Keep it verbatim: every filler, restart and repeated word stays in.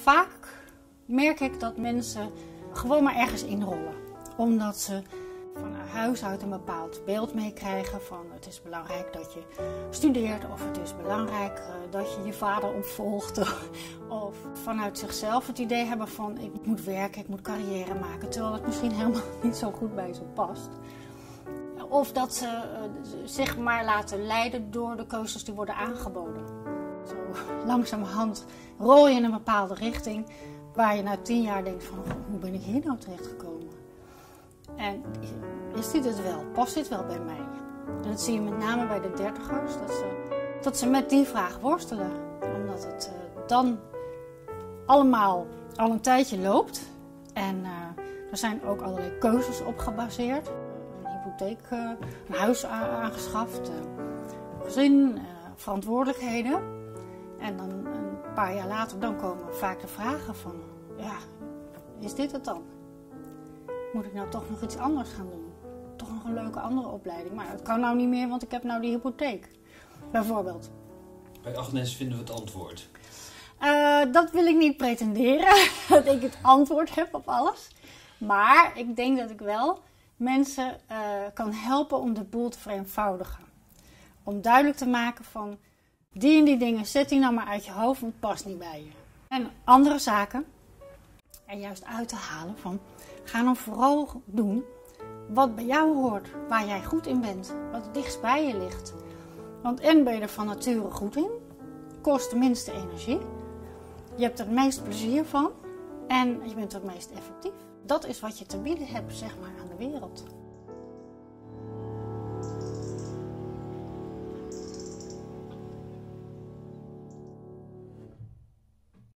vaak merk ik dat mensen gewoon maar ergens inrollen. Omdat ze van huis uit een bepaald beeld meekrijgen van het is belangrijk dat je studeert of het is belangrijk uh, dat je je vader opvolgt. Of vanuit zichzelf het idee hebben van ik moet werken, ik moet carrière maken. Terwijl het misschien helemaal niet zo goed bij ze past. Of dat ze uh, zich maar laten leiden door de keuzes die worden aangeboden. Zo langzamerhand rol je in een bepaalde richting waar je na tien jaar denkt van hoe ben ik hier nou terecht gekomen? En is dit het wel? Past dit wel bij mij? En dat zie je met name bij de dertigers, dat ze, dat ze met die vraag worstelen. Omdat het uh, dan allemaal al een tijdje loopt. En uh, er zijn ook allerlei keuzes op gebaseerd. Een hypotheek, uh, een huis aangeschaft, uh, gezin, uh, verantwoordelijkheden. En dan een paar jaar later dan komen vaak de vragen van, ja, is dit het dan? Moet ik nou toch nog iets anders gaan doen? Toch nog een leuke andere opleiding? Maar dat kan nou niet meer, want ik heb nou die hypotheek. Bijvoorbeeld. Bij Agnes vinden we het antwoord. Uh, dat wil ik niet pretenderen, dat ik het antwoord heb op alles. Maar ik denk dat ik wel mensen uh, kan helpen om de boel te vereenvoudigen. Om duidelijk te maken van, die en die dingen, zet die nou maar uit je hoofd, want het past niet bij je. En andere zaken er juist uit te halen van, ga dan vooral doen wat bij jou hoort, waar jij goed in bent, wat het dichtst bij je ligt. Want en ben je er van nature goed in, kost de minste energie, je hebt er het meest plezier van en je bent er het meest effectief. Dat is wat je te bieden hebt, zeg maar, aan de wereld.